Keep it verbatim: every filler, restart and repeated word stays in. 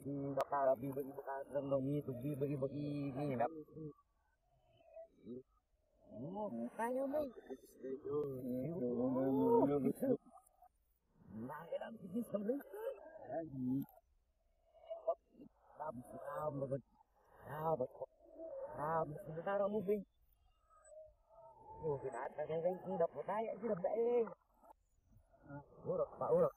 bakal bagi bakal renungi tuh bagi-bagi ini dap. Oh, kayo mo. Nah, kita bikin sambil. Ram, ram, ram, ram, ram, sebentar kamu bing. Oh, kita ada yang ini dapat aja sih dapat eh. Urut, Pak Urut.